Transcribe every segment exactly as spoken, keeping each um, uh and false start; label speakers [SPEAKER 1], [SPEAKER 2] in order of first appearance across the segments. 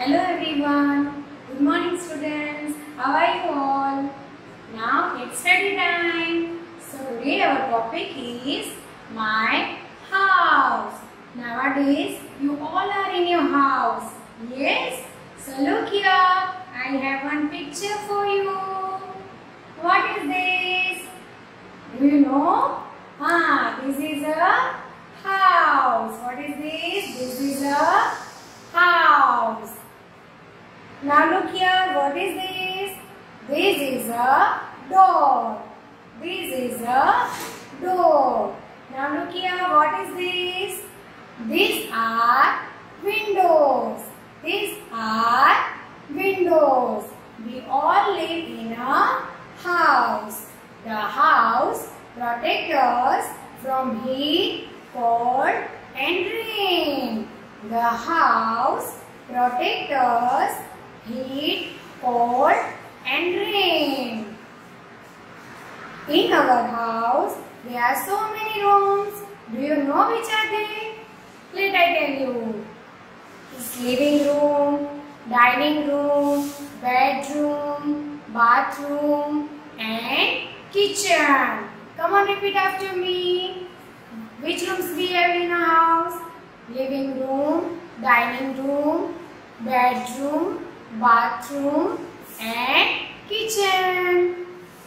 [SPEAKER 1] Hello everyone. Good morning students. How are you all? Now it's study time. So today our topic is my house. Nowadays you all are in your house. Yes? So look here. I have one picture for you. What is this? Do you know? Ah, this is a house. What is this? This is a house. Now look here, what is this? This is a door. This is a door. Now look here, what is this? These are windows. These are windows. We all live in a house. The house protects us from heat, cold and rain. The house protects us heat, cold and rain. In our house, there are so many rooms. Do you know which are they? Let I tell you. It's living room, dining room, bedroom, bathroom and kitchen. Come on, repeat after me. Which rooms we have in our house? Living room, dining room, bedroom, bathroom and kitchen.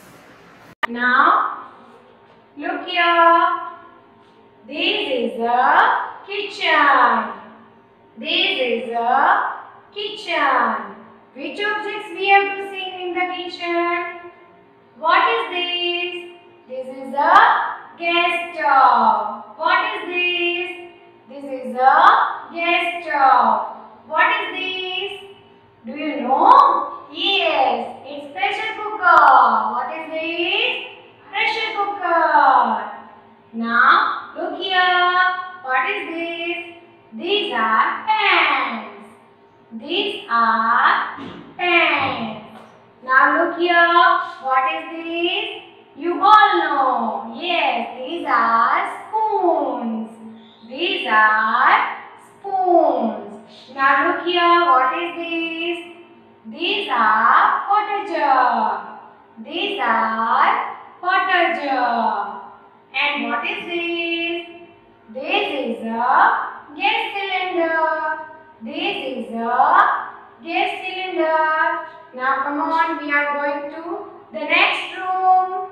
[SPEAKER 1] Now look here. This is a kitchen. This is a kitchen. Which objects we have to see in the kitchen? What is this? This is a gas stove. What is this? This is a gas stove. What is this? Do you know? Yes, it's pressure cooker. What is this? Pressure cooker. Now, look here. What is this? These are pans. These are pans. Now, look here. What is this? You all know. Yes, these are spoons. These are spoons. Now look here, what is this? These are water jar. These are water jar. And what is this? This is a gas cylinder. This is a gas cylinder. Now come on, we are going to the next room.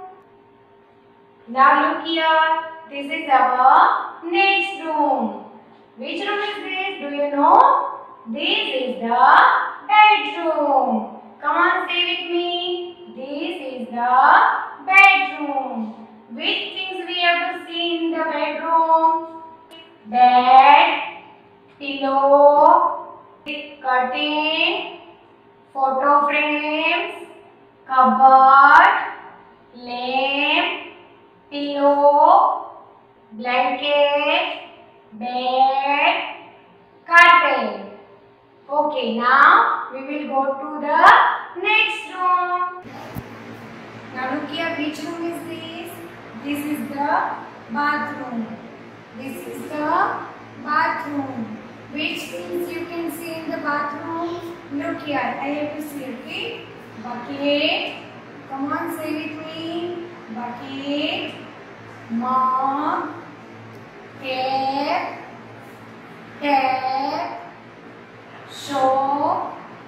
[SPEAKER 1] Now look here, this is our next room. Which room is this? Do you know? This is the bedroom. Come on, say with me. This is the bedroom. Which things we have to see in the bedroom? Bed, pillow, curtain, photo frames, cupboard, lamp, pillow, blanket, bed, carpet. Okay, now we will go to the next room. Now look here, which room is this? This is the bathroom. This is the bathroom. Which things you can see in the bathroom? Look here, I have to see, okay? Bucket. Come on, say with me. Bucket, mug, tap, tap, soap,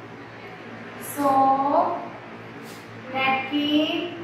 [SPEAKER 1] soap, napkin,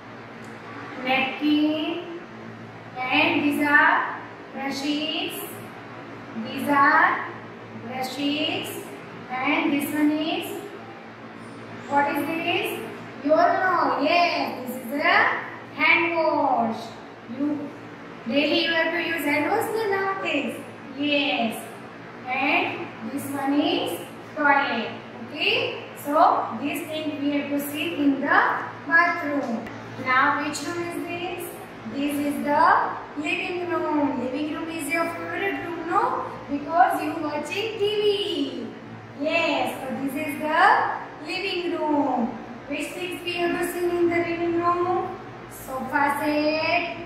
[SPEAKER 1] napkin, and these are brushes, these are brushes, and this one is, what is this? You all know, yes, this is a hand wash. You daily you have to use hand wash nowadays. Yes. And this one is toilet. Okay. So this thing we have to see in the bathroom. Now which room is this? This is the living room. Living room is your favorite room, no? Because you watching T V. Yes. So this is the living room. Which things we have to see in the living room? Sofa set,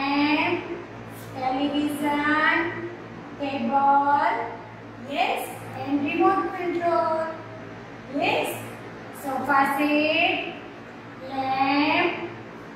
[SPEAKER 1] lamp, television, table, yes, and remote control. Yes, sofa set, lamp,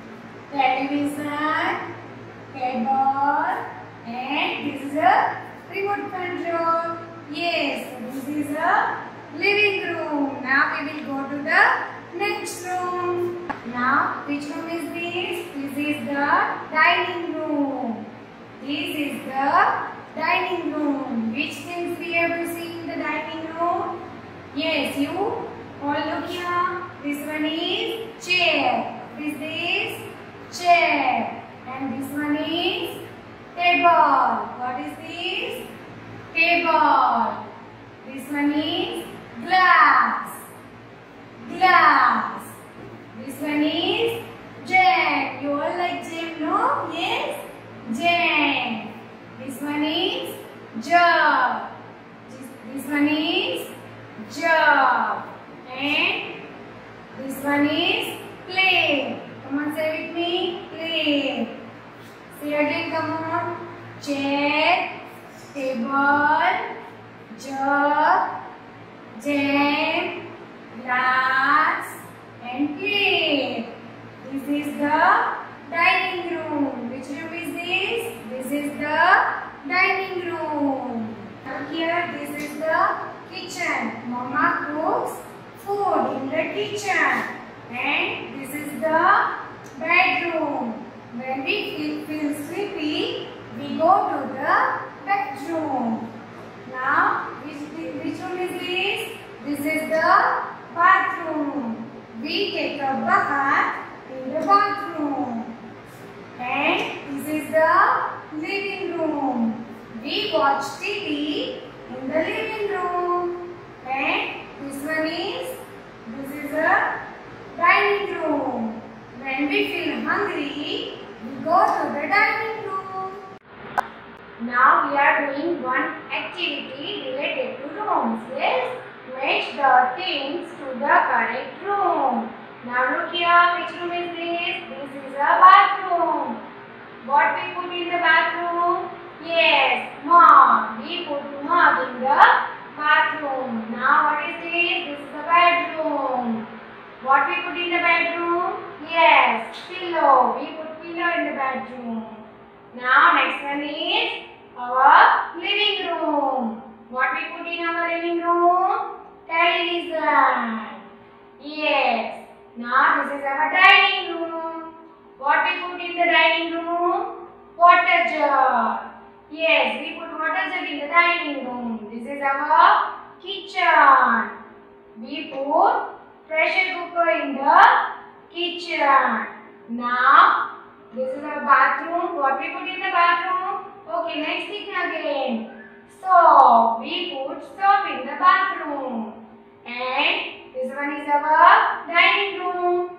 [SPEAKER 1] television, table, and this is a remote control. Yes, this is a living room. Now we will go to the next room. Now, which room is this? This is the dining room. This is the dining room. Which things we have to see in the dining room? Yes, you all look here. This one is chair. This is chair. And this one is table. What is this? Table. This one is glass. Glass. This one is jam. You all like jam, no? Yes? Jam. This one is jug. This, this one is jug. And this one is plate. Come on, say with me. Plate. Say again, come on. Chair, table, jug, jam, glass, and plate. This is the dining room. Which room is this? This is the dining room. Now here, this is the kitchen. Mama cooks food in the kitchen. And this is the bedroom. When we feel, feel sleepy, we go to the bedroom. Now, which, which room is this? This is the bathroom. We take a bath in the bathroom. And this is the living room. We watch T V in the living room. And this one is, this is a dining room. When we feel hungry, we go to the dining room. Now we are doing one activity related to rooms. Yes? Match the things to the correct room. Now look here, which room is this? This is a bathroom. What we put in the bathroom? Yes, mug. We put mug in the bathroom. Now what is this? This is the bedroom. What we put in the bedroom? Yes, pillow. We put pillow in the bedroom. Now next one is our living room. What we put in our living room? Television. Yes. Now this is our dining room. What we put in the dining room? Water jug. Yes, we put water jug in the dining room. This is our kitchen. We put pressure cooker in the kitchen. Now this is our bathroom. What we put in the bathroom? Okay, next thing again. Soap. We put soap in the bathroom. And this one is our dining room.